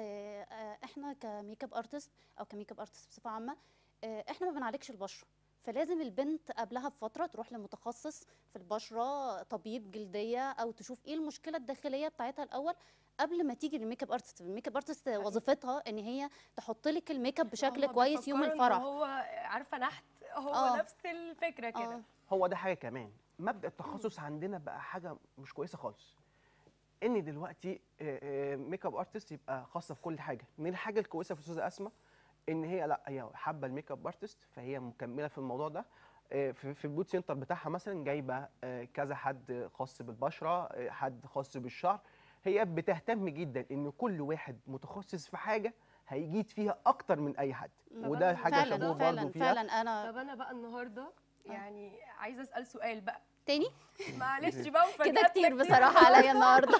احنا كميك اب ارتست او كميك اب ارتست بصفة عامة، احنا ما بنعالجش البشرة، فلازم البنت قبلها بفترة تروح لمتخصص في البشرة، طبيب جلدية، او تشوف ايه المشكلة الداخلية بتاعتها الاول قبل ما تيجي للميك اب ارتست. الميك اب ارتست وظيفتها ان هي تحط لك الميك اب بشكل هما كويس يوم بيفكروا إن الفرح. هو عارفه نحت، هو آه. نفس الفكره كده. هو ده حاجه كمان. مبدا التخصص عندنا بقى حاجه مش كويسه خالص. ان دلوقتي ميك اب ارتست يبقى خاصه في كل حاجه. من الحاجه الكويسه في استاذه اسماء ان هي لا، هي حابه الميك اب ارتست، فهي مكمله في الموضوع ده. في البوت سنتر بتاعها مثلا جايبه كذا حد خاص بالبشره، حد خاص بالشعر. هي بتهتم جدا ان كل واحد متخصص في حاجه هيجيد فيها اكتر من اي حد، وده حاجه فعلا شابوه فعلا برضه فيها. فعلا. انا طب انا بقى النهارده يعني عايزه اسال سؤال بقى، تاني معلش بقى كده وفاجأتنا كتير بصراحة عليا النهاردة.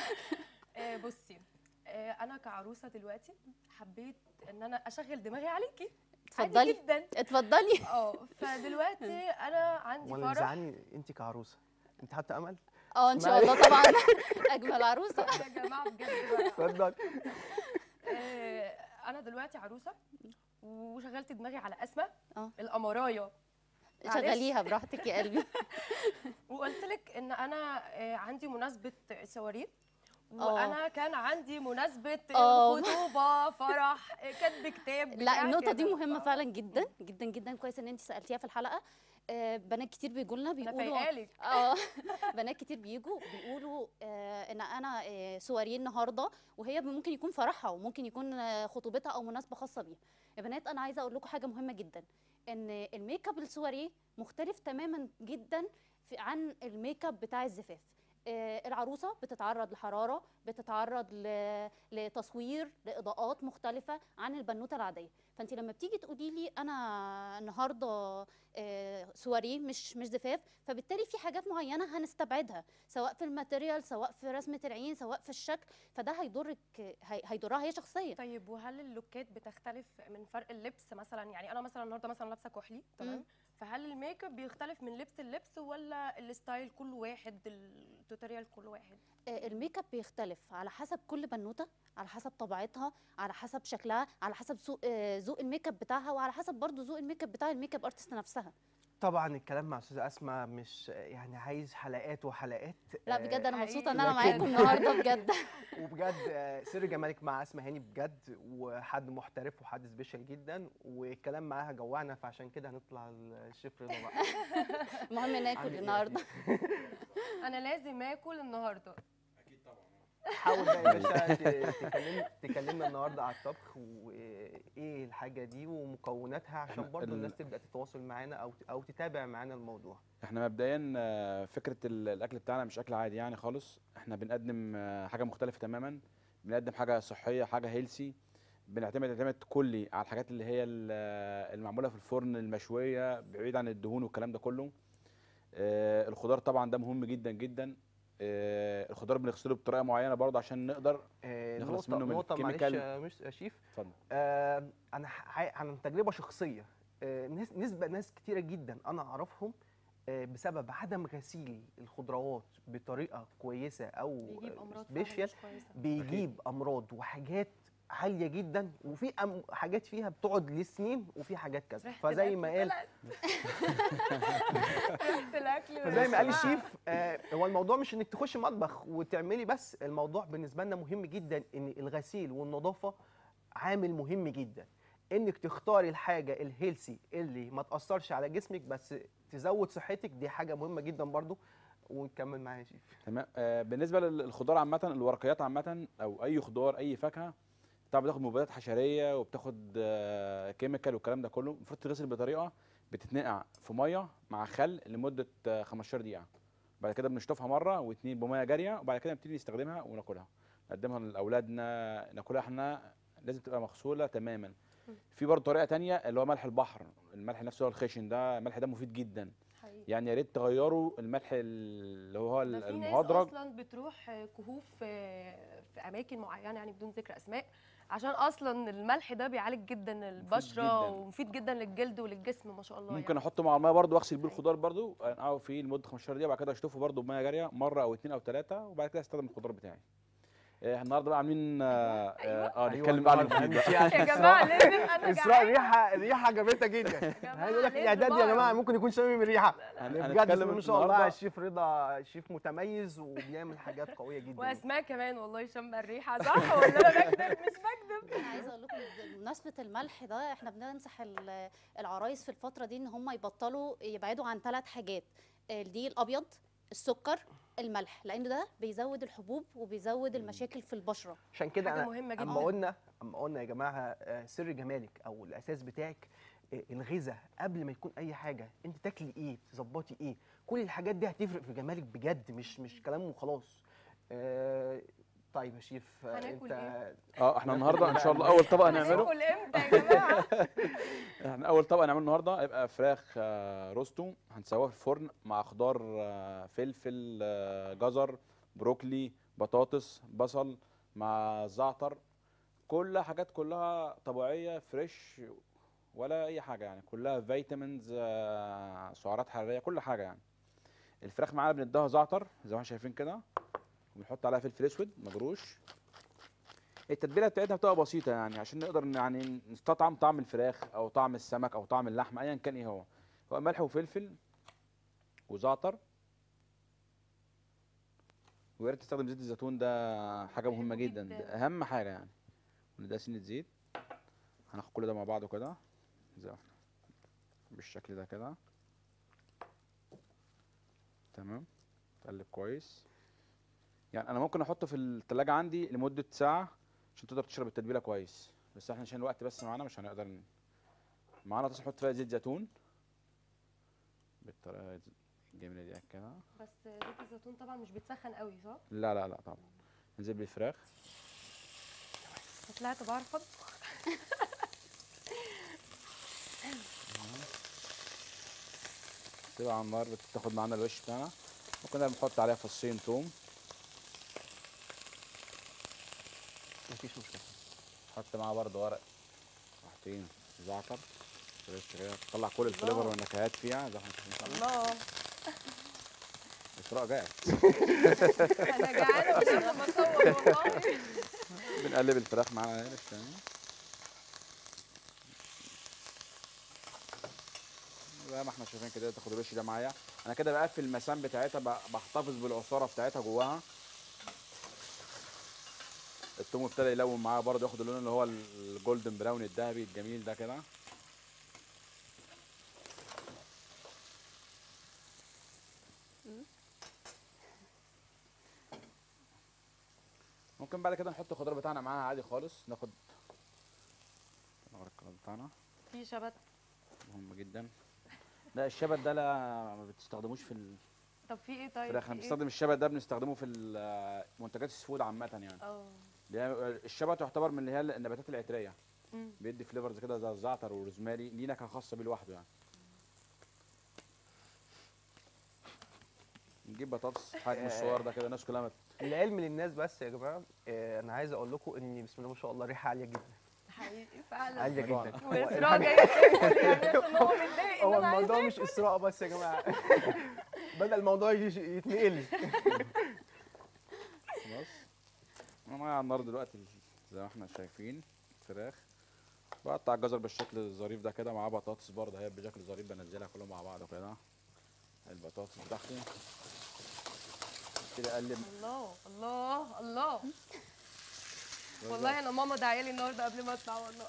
بصي، انا كعروسه دلوقتي حبيت ان انا اشغل دماغي عليكي. اتفضلي. عادي جدا. اتفضلي. فدلوقتي انا عندي وانا اللي فرح. زعلني انت كعروسه، انت حتى امل. ان شاء الله طبعا. اجمل عروسة. يا جماعه بجد بقى. اتفضل. انا دلوقتي عروسه وشغلت دماغي على اسماء اه. القمرايه، معلش. شغليها براحتك يا قلبي. وقلت لك ان انا عندي مناسبه سواريه، اه. وانا كان عندي مناسبه اه. خطوبه، فرح، كتب كتاب لا بتاع النقطة دي كده. مهمة فعلا جدا جدا جدا. كويس ان انت سألتيها في الحلقة. بنات كتير بيجوا لنا انا بيقولوا فايقالك. بنات كتير بيجوا بيقولوا ان انا سواريه النهارده، وهي ممكن يكون فرحها وممكن يكون خطوبتها او مناسبة خاصة بيها. يا بنات انا عايزة اقول لكم حاجة مهمة جدا، ان الميك اب السواريه مختلف تماما جدا عن الميك اب بتاع الزفاف. العروسه بتتعرض لحراره، بتتعرض لتصوير، لاضاءات مختلفه عن البنوته العاديه. فانت لما بتيجي تقولي لي انا النهارده سواريه مش زفاف، فبالتالي في حاجات معينه هنستبعدها، سواء في الماتيريال، سواء في رسمه العين، سواء في الشكل، فده هيضرك، هيضرها هي شخصيا. طيب وهل اللوكات بتختلف من فرق اللبس مثلا؟ يعني انا مثلا النهارده مثلا لابسه كحلي، تمام؟ فهل الميك اب بيختلف من لبس للبس، ولا الستايل كل واحد، التوتوريال كل واحد؟ الميك اب بيختلف على حسب كل بنوته، على حسب طبيعتها، على حسب شكلها، على حسب ذوق الميك اب بتاعها، وعلى حسب برضو ذوق الميك اب بتاع الميك اب ارتست نفسها. طبعا الكلام مع استاذه اسماء مش يعني عايز حلقات وحلقات. لا بجد انا حقيقي. مبسوطه ان انا لكن- معاكم النهارده بجد. وبجد سر جمالك مع اسماء هاني بجد، وحد محترف وحد سبيشال جدا، والكلام معاها جوعنا، فعشان كده هنطلع الشيف رضا بقى. المهم ناكل عامل إيه؟ النهارده. انا لازم اكل النهارده. حاول بقى يا باشا تكلمنا النهارده على الطبخ، وايه الحاجه دي ومكوناتها، عشان برضه الناس تبدا تتواصل معانا او تتابع معانا الموضوع. احنا مبدئيا فكره الاكل بتاعنا مش اكل عادي يعني خالص. احنا بنقدم حاجه مختلفه تماما، بنقدم حاجه صحيه، حاجه هيلسي. بنعتمد كلي على الحاجات اللي هي المعموله في الفرن، المشويه، بعيد عن الدهون والكلام ده كله. الخضار طبعا ده مهم جدا جدا. الخضار بنغسله بطريقه معينه برضه عشان نقدر نخلص منه من نقطة معلش الكيميكال. مش يا شيف. اتفضل. انا عن تجربه شخصيه، ناس كتيره جدا انا اعرفهم بسبب عدم غسيل الخضروات بطريقه كويسه او بيجيب امراض فعلا سبيشال مش كويسه. بيجيب امراض وحاجات عاليه جدا، وفي حاجات فيها بتقعد لسنين، وفي حاجات كذا. ريحة فزي ما الأكل قال طلعت. ريحه الاكل فزي ما قال والشبع. الشيف، هو الموضوع مش انك تخش مطبخ وتعملي بس، الموضوع بالنسبه لنا مهم جدا ان الغسيل والنظافه عامل مهم جدا. انك تختاري الحاجه الهيلسي اللي ما تاثرش على جسمك بس تزود صحتك، دي حاجه مهمه جدا برضو. ونكمل معايا يا شيف. تمام. بالنسبه للخضار عامه، الورقيات عامه او اي خضار اي فاكهه طبعا بتاخد مبيدات حشريه وبتاخد كيميكال والكلام ده كله. المفروض تغسل بطريقه بتتنقع في ميه مع خل لمده 15 دقيقه. بعد كده بنشطفها مره واتنين بميه جاريه، وبعد كده نبتدي نستخدمها وناكلها، نقدمها لاولادنا ناكلها احنا. لازم تبقى مغسوله تماما. في برضه طريقه تانية اللي هو ملح البحر، الملح نفسه هو الخشن ده، الملح ده مفيد جدا. حقيقي. يعني يا ريت تغيروا الملح اللي هو ده في ناس المهدرج. اصلا بتروح كهوف في اماكن معينه يعني بدون ذكر اسماء، عشان اصلا الملح ده بيعالج جدا البشره جداً. ومفيد جدا للجلد وللجسم ما شاء الله. ممكن يعني احطه مع الميه برضه واغسل بيه الخضار برضه، انقعه فيه لمده 15 دقيقه، وبعد كده اشطفه برضه بميه جاريه مره او اتنين او ثلاثه، وبعد كده استخدم الخضار بتاعي. النهارده بقى عاملين نتكلم بقى عن النهاردة الجديد. يا جماعه لازم انا اسراء جعانه. الريحه عجبتها جدا. جماعة عايز اقول لك لازم الاعداد يا جماعه بقى. ممكن يكون شامم الريحه. بجد هنتكلم ما شاء الله على النهاردة. الشيف رضا، شيف متميز وبيعمل حاجات قويه جدا. واسماء كمان والله شامه الريحه، صح ولا انا بكذب؟ مش بكذب. انا عايزه اقول لكم بمناسبه الملح ده، احنا بننصح العرايس في الفتره دي ان هم يبطلوا يبعدوا عن 3 حاجات: الدقيق الابيض، السكر، الملح، لان ده بيزود الحبوب وبيزود المشاكل في البشره. عشان كده حاجة انا مهمة جداً. اما قلنا يا جماعه سر جمالك او الاساس بتاعك الغذاء. قبل ما يكون اي حاجه انت تاكلي ايه، تظبطي ايه، كل الحاجات دي هتفرق في جمالك بجد، مش كلام وخلاص. طيب يا شيف هناكل انت احنا النهارده ان شاء الله اول طبق هنعمله. هناكل امتى يا جماعه؟ احنا اول طبق هنعمله النهارده هيبقى فراخ روستو، هنسويها في الفرن مع خضار فلفل جزر بروكلي بطاطس بصل مع زعتر. كل حاجات كلها طبيعيه فريش، ولا اي حاجه يعني، كلها فيتامينز سعرات حراريه كل حاجه يعني. الفراخ معانا بنديها زعتر زي ما احنا شايفين كده، وبنحط عليها فلفل اسود مجروش. التتبيله بتاعتها بتبقى بسيطه يعني عشان نقدر يعني نستطعم طعم الفراخ او طعم السمك او طعم اللحمه ايا كان ايه هو ملح وفلفل وزعتر. ويا ريت تستخدم زيت الزيتون، ده حاجه مهمه بحبه جدا، جداً. ده اهم حاجه يعني. ونديها سنه زيت. هناخد كل ده مع بعضه كده زي ما احنا بالشكل ده كده. تمام. تقلب كويس. يعني انا ممكن احطه في التلاجة عندي لمدة ساعة عشان تقدر تشرب التتبيلة كويس، بس احنا عشان الوقت بس معانا مش هنقدر. معانا طاسة نحط فيها زيت زيتون بالطريقة الجميلة دي كده. بس زيت الزيتون طبعا مش بتسخن قوي صح؟ لا طبعا. ننزل بالفراخ. طلعت بعرف اطبخ. سيبها على النار بتاخد معانا الوش بتاعنا. ممكن نحط عليها فصين توم. مفيش مشكله. نحط معاها برضه ورق واحدين زعتر فريش كده، تطلع كل الفليفر والنكهات فيها زي ما احنا شايفين. الله اسراء جاعت. انا جعانه مش قبل ما اصور والله. بنقلب الفراخ معانا هنا تاني زي ما احنا شايفين كده، تاخد الوش ده معايا. انا كده بقفل المسام بتاعتها، بحتفظ بالعصاره بتاعتها جواها. التوم ابتدى يلون معاها برضه، ياخد اللون اللي هو الجولدن براون الذهبي الجميل ده كده. ممكن بعد كده نحط الخضار بتاعنا معاها عادي خالص. ناخد الخضار بتاعنا في شبت. مهم جدا. لا الشبت ده لا ما بتستخدموش في طب في ايه طيب؟ الفراخ. احنا بنستخدم الشبت ده بنستخدمه في منتجات السي فود عامه يعني. الشبت يعتبر من اللي هي النباتات العطريه. بيدي فليفرز كده زي الزعتر والروزماري، ليه نكهه خاصه بيه لوحده يعني. نجيب بطاطس حجم الصغير ده كده، الناس كلها العلم للناس بس يا جماعه، انا عايز اقول لكم ان بسم الله ما شاء الله ريحه عاليه جدا. حقيقي فعلا. عادي جدا. واسراء جايه تاكل يعني عشان هو متضايق ان هو انا عايزه الموضوع مش اسراء بس يا جماعه. بدأ الموضوع يتنقل لي. خلاص انا معايا على النار دلوقتي زي ما احنا شايفين فراخ. بقطع الجزر بالشكل الظريف ده كده، مع بطاطس برضه هي بشكل ظريف بنزلها كلهم مع بعض كده. البطاطس بتاعتي كده اقلب. الله الله الله. والله انا ماما داعيه لي النهارده قبل ما اطلع والله.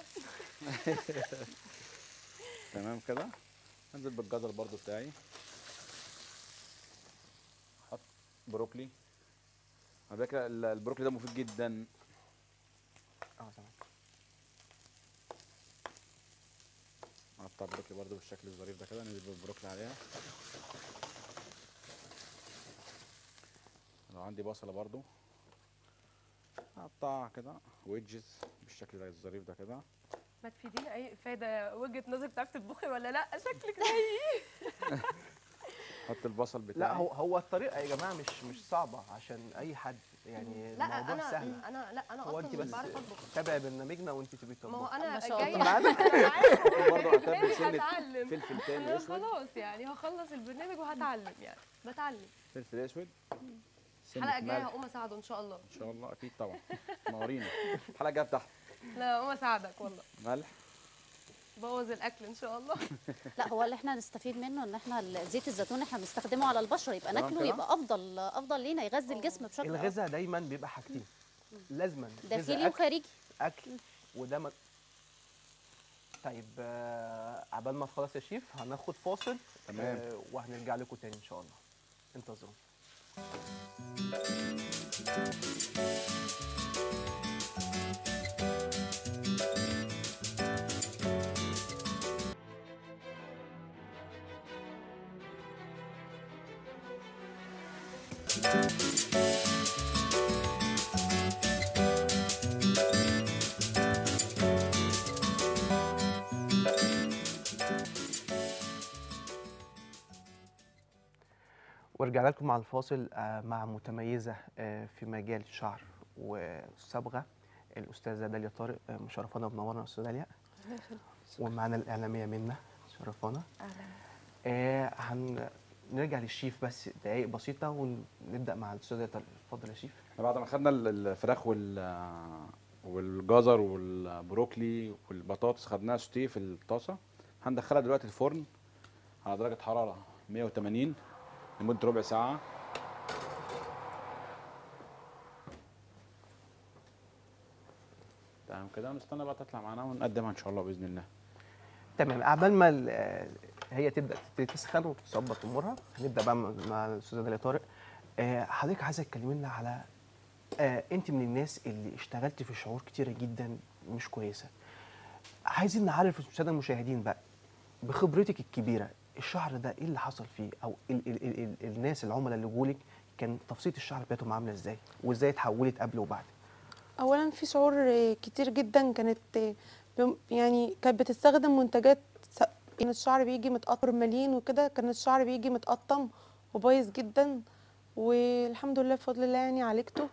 تمام كده. انزل بالجزر برضه بتاعي. احط بروكلي. على فكره البروكلي ده مفيد جدا. تمام. اقطع بروكلي برضه بالشكل الظريف ده كده، ننزل بالبروكلي عليها. لو عندي بصله برضه اقطعها كده ويدجز بالشكل ده الظريف ده كده. ما تفيدينا اي افاده، وجهه نظر بتعرفي تطبخي ولا لا؟ شكلك زيي. احط البصل بتاعي. لا هو الطريقه يا جماعه مش صعبه عشان اي حد، يعني لا الموضوع سهل. انا هو انت اصلا مش بس بعرف اطبخ. تابعي برنامجنا وانت تبقي ما هو تطبخي. انا ما شاء جايه الله. معانا. انا عارفه برضه اتبل سنه هتعلم. فلفل تاني انا اسود. خلاص يعني هخلص البرنامج وهتعلم، يعني بتعلم. فلفل اسود. سنة الحلقه الجايه ملح. هقوم اساعده ان شاء الله. ان شاء الله اكيد طبعا. نورينا الحلقه الجايه تحت. لا هقوم اساعدك والله. ملح. بوظ الاكل ان شاء الله. لا هو اللي احنا نستفيد منه ان احنا زيت الزيتون احنا بنستخدمه على البشره، يبقى تمام ناكله كده. يبقى افضل لينا، يغذي الجسم بشكل الغذاء دايما بيبقى حاجتين لازما، داخلي غذاء وخارجي. اكل وده طيب عبال ما تخلص يا شيف هناخد فاصل. تمام. وهنرجع لكم تاني ان شاء الله. انتظروا. ورجعنا لكم مع الفاصل مع متميزة في مجال الشعر والصبغة الأستاذة داليا طارق. مشرفانا ومنورنا أستاذة داليا. ومعنا الإعلامية منى شرفانا. اهلا. هنرجع للشيف بس دقايق بسيطة ونبدأ مع الأستاذة داليا طارق. اتفضل يا شيف. بعد ما خدنا الفراخ والجزر والبروكلي والبطاطس خدناها سوتيه في الطاسه، هندخلها دلوقتي الفرن على درجه حراره 180 لمده ربع ساعه. تمام كده، ونستنى بقى تطلع معانا ونقدمها ان شاء الله باذن الله. تمام. عبال ما هي تبدأ تسخن وتظبط أمورها هنبدأ بقى مع الأستاذة داليا طارق. حضرتك عايزة تكلمينا على انت من الناس اللي اشتغلت في شعور كتيره جدا مش كويسه. عايزين نعرف الساده المشاهدين بقى بخبرتك الكبيره الشعر ده ايه اللي حصل فيه، او ال الناس العملاء اللي جولك كان تفصيله الشعر بتاعتهم عامله ازاي وازاي اتحولت قبل وبعد؟ اولا في شعور كتير جدا كانت يعني كانت بتستخدم منتجات كان الشعر بيجي متقطر مليان وكده، كان الشعر بيجي متقطم وبايظ جدا، والحمد لله بفضل الله يعني عالجته.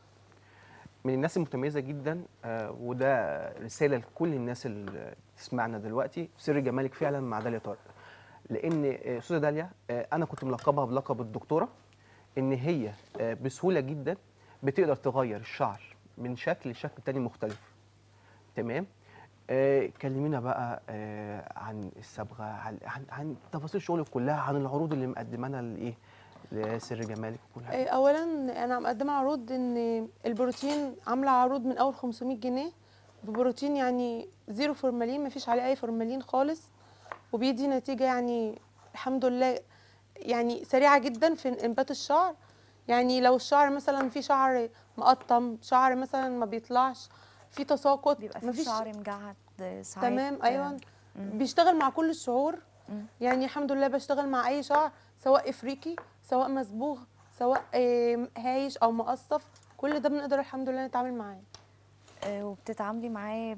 من الناس المتميزه جدا وده رساله لكل الناس اللي تسمعنا دلوقتي، سر جمالك فعلا مع داليا طارق. لان استاذه داليا انا كنت ملقبها بلقب الدكتوره، ان هي بسهوله جدا بتقدر تغير الشعر من شكل لشكل تاني مختلف. تمام. كلمينا بقى عن الصبغه، عن تفاصيل شغلك كلها، عن العروض اللي مقدمانا لايه لسر جمالك وكل حاجه. اولا انا مقدمه عروض ان البروتين، عامله عروض من اول 500 جنيه ببروتين يعني زيرو فورمالين، مفيش عليه اي فورمالين خالص، وبيدي نتيجه يعني الحمد لله يعني سريعه جدا في انبات الشعر. يعني لو الشعر مثلا في شعر مقطم، شعر مثلا ما بيطلعش، في تساقط، بيبقى في مفيش شعر مجعد ساعات. تمام. ايوه بيشتغل مع كل الشعور. يعني الحمد لله بشتغل مع اي شعر، سواء افريقي سواء مصبوغ سواء هايش او مقصف، كل ده بنقدر الحمد لله نتعامل معاه. وبتتعاملي معاه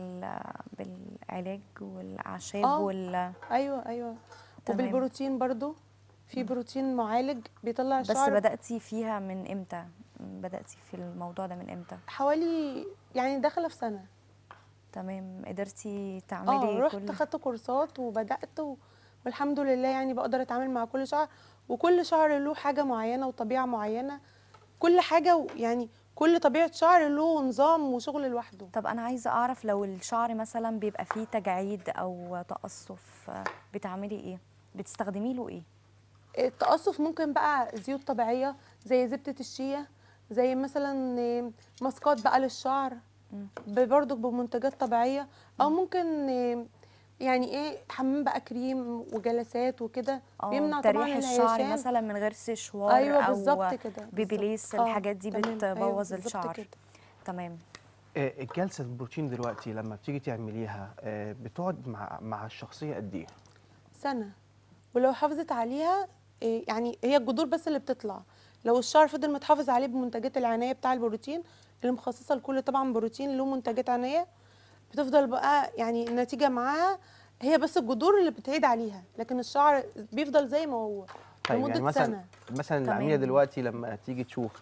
بالعلاج والاعشاب ايوه وبالبروتين برضو، في بروتين معالج بيطلع الشعر. بس بدأتي فيها من امتى؟ بدأتي في الموضوع ده من امتى؟ حوالي يعني داخله في سنه. تمام، قدرتي تعملي رحت خدت كورسات وبدات والحمد لله يعني بقدر اتعامل مع كل شعر، وكل شعر له حاجه معينه وطبيعه معينه، كل حاجه يعني كل طبيعه شعر له نظام وشغل لوحده. طب انا عايزه اعرف لو الشعر مثلا بيبقى فيه تجاعيد او تقصف، بتعملي ايه؟ بتستخدمي له ايه؟ التقصف ممكن بقى زيوت طبيعيه زي زبده الشيا، زي مثلا ماسكات بقى للشعر برضك بمنتجات طبيعيه، او ممكن يعني ايه حمام بقى كريم وجلسات وكده بيمنع طبعا تريح الشعر الهيشان. مثلا من غير سشوار ايوه او بالظبط كده بيبيليس، بالظبط. الحاجات دي تمام. بتبوظ بالظبط الشعر. كده. تمام. الجلسه البروتين دلوقتي لما بتيجي تعمليها بتقعد مع الشخصيه قد ايه؟ سنه، ولو حافظت عليها يعني هي الجذور بس اللي بتطلع، لو الشعر فضل متحافظ عليه بمنتجات العنايه بتاع البروتين اللي مخصصه لكل طبعا بروتين له منتجات عنايه، بتفضل بقى يعني النتيجه معاها هي بس الجذور اللي بتعيد عليها، لكن الشعر بيفضل زي ما هو طيب لمده يعني مثلا سنه. الأمينة دلوقتي لما تيجي تشوف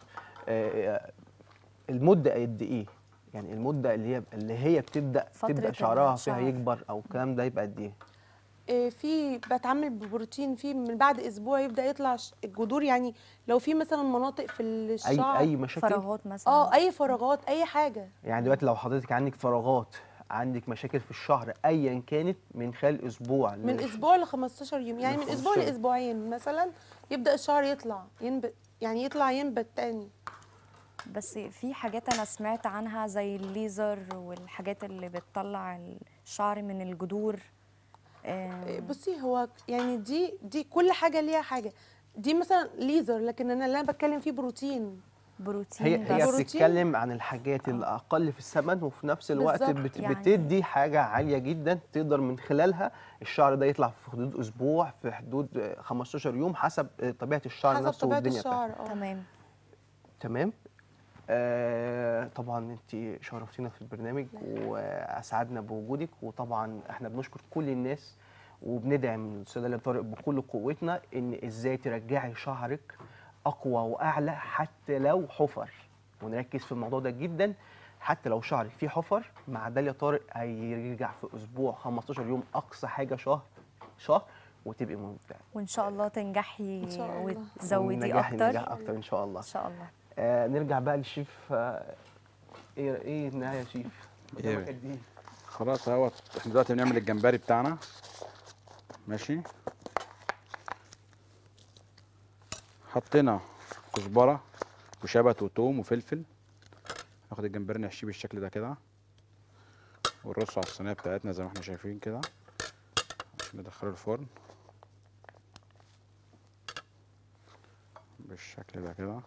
المدة قد ايه؟ يعني المدة اللي هي بتبدأ شعرها فيها يكبر او الكلام ده يبقى قد ايه؟ في بتعمل ببروتين في من بعد اسبوع يبدا يطلع الجذور، يعني لو في مثلا مناطق في الشعر اي مشاكل؟ فراغات مثلا، اي فراغات اي حاجه. يعني دلوقتي لو حضرتك عندك فراغات، عندك مشاكل في الشهر ايا كانت، من خلال اسبوع من اسبوع ل 15 يوم، يعني من اسبوع لاسبوعين مثلا يبدا الشعر يطلع ينبت، يعني يطلع ينبت تاني. بس في حاجات انا سمعت عنها زي الليزر والحاجات اللي بتطلع الشعر من الجذور. بصي هو يعني دي كل حاجه ليها حاجه، دي مثلا ليزر، لكن انا اللي انا بتكلم فيه بروتين. هي بتتكلم عن الحاجات اللي اقل في الثمن وفي نفس الوقت بتدي حاجه عاليه جدا تقدر من خلالها الشعر ده يطلع في حدود اسبوع، في حدود 15 يوم، حسب طبيعه الشعر نفسه والدنيا تمام. تمام. طبعا انت شرفتينا في البرنامج واسعدنا بوجودك، وطبعا احنا بنشكر كل الناس وبندعم الاستاذ داليا طارق بكل قوتنا ان ازاي ترجعي شعرك اقوى واعلى حتى لو حفر، ونركز في الموضوع ده جدا. حتى لو شعرك فيه حفر مع داليا طارق هيرجع في اسبوع، 15 يوم، اقصى حاجه شهر وتبقي ممتعه. وان شاء الله تنجحي وتزودي نجاح اكتر ان شاء الله. ان شاء الله. نرجع بقى للشيف. ايه النهايه يا شيف؟ خلاص اهوت احنا دلوقتي بنعمل الجمبري بتاعنا. ماشي، حطينا كزبره وشبت وتوم وفلفل. ناخد الجمبري نحشيه بالشكل ده كده ونرصه على الصينيه بتاعتنا زي ما احنا شايفين كده عشان ندخله الفرن بالشكل ده كده.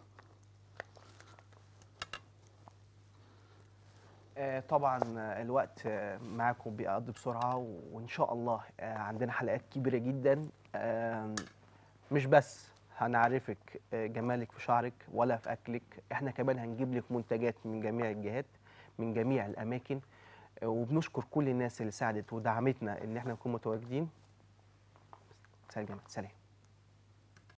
طبعا الوقت معاكم بيقضي بسرعه، وان شاء الله عندنا حلقات كبيره جدا. مش بس هنعرفك جمالك في شعرك ولا في اكلك، احنا كمان هنجيب لك منتجات من جميع الجهات من جميع الاماكن. وبنشكر كل الناس اللي ساعدت ودعمتنا ان احنا نكون متواجدين. سلام.